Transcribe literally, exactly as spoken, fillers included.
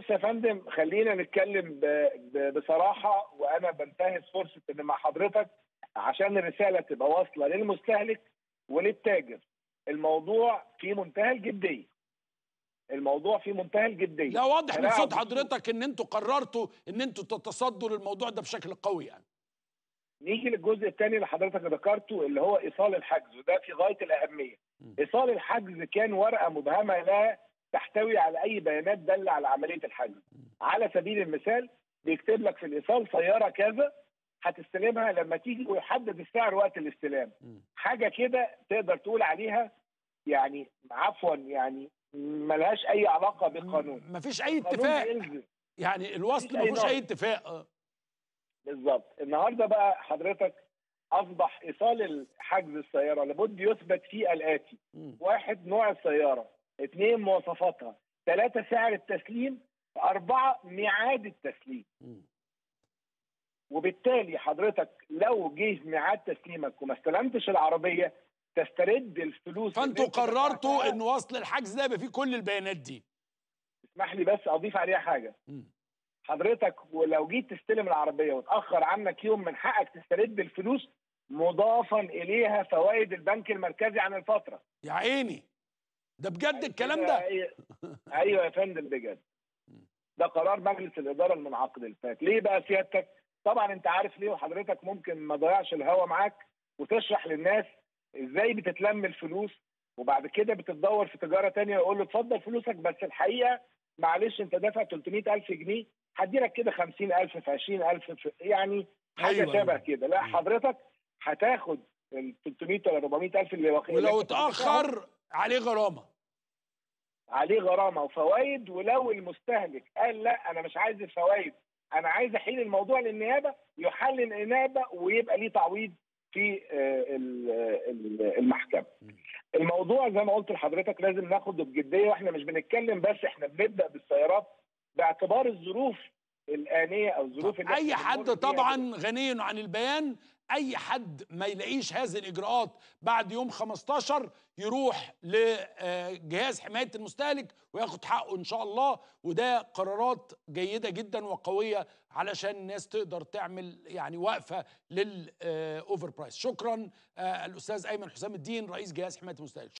بص يا فندم، خلينا نتكلم بصراحه، وانا بنتهز فرصه ان مع حضرتك عشان الرساله تبقى واصله للمستهلك وللتاجر. الموضوع في منتهى الجديه. الموضوع في منتهى الجديه. لا، واضح من صوت حضرتك ان انتوا قررتوا ان انتوا تتصدوا للموضوع ده بشكل قوي يعني. نيجي للجزء الثاني اللي حضرتك ذكرته اللي هو ايصال الحجز، وده في غايه الاهميه. م. ايصال الحجز كان ورقه مبهمه لا تحتوي على اي بيانات داله على عمليه الحجز. م. على سبيل المثال بيكتب لك في الايصال سياره كذا هتستلمها لما تيجي، ويحدد السعر وقت الاستلام. م. حاجه كده تقدر تقول عليها يعني عفوا يعني ملهاش اي علاقه بالقانون. مفيش اي اتفاق يعني، الوصل مفيش اي اتفاق. بالظبط. النهارده بقى حضرتك اصبح ايصال حجز السياره لابد يثبت فيه الاتي: م. واحد، نوع السياره، اثنين، مواصفاتها، ثلاثه، سعر التسليم، اربعه، ميعاد التسليم. م. وبالتالي حضرتك لو جه ميعاد تسليمك وما استلمتش العربيه تسترد الفلوس. فانتوا قررتوا ان وصل الحجز ده يبقى فيه كل البيانات دي. اسمح لي بس اضيف عليها حاجه. م. حضرتك ولو جيت تستلم العربيه وتاخر عنك يوم من حقك تسترد الفلوس مضافا اليها فوائد البنك المركزي عن الفتره. يا عيني، ده بجد الكلام ده؟ ايوه يا فندم بجد. ده قرار مجلس الاداره المنعقد اللي فات. ليه بقى سيادتك؟ طبعا انت عارف ليه، وحضرتك ممكن ما ضيعش الهوا معاك وتشرح للناس ازاي بتتلم الفلوس وبعد كده بتدور في تجاره ثانيه ويقول له اتفضل فلوسك، بس الحقيقه معلش انت دافع ثلاثمائة ألف جنيه هدي لك كده خمسين ألف في عشرين ألف في يعني حاجه أيوة شبه أيوة. كده. لا، حضرتك هتاخد ال ثلاثمائة ولا أربعمائة ألف اللي واخد، ولو اتاخر عليه غرامه. عليه غرامه وفوائد. ولو المستهلك قال لا انا مش عايز الفوائد، انا عايز احيل الموضوع للنيابه، يحل النيابه ويبقى ليه تعويض في المحكمه. الموضوع زي ما قلت لحضرتك لازم ناخده بجديه، واحنا مش بنتكلم بس، احنا بنبدا بالسيارات باعتبار الظروف الآنية او الظروف اللي اي حد طبعا غني عن البيان، اي حد ما يلاقيش هذه الاجراءات بعد يوم خمستاشر يروح لجهاز حماية المستهلك وياخد حقه ان شاء الله. وده قرارات جيدة جدا وقوية علشان الناس تقدر تعمل يعني وقفة للاوفر برايس. شكرا الاستاذ ايمن حسام الدين رئيس جهاز حماية المستهلك.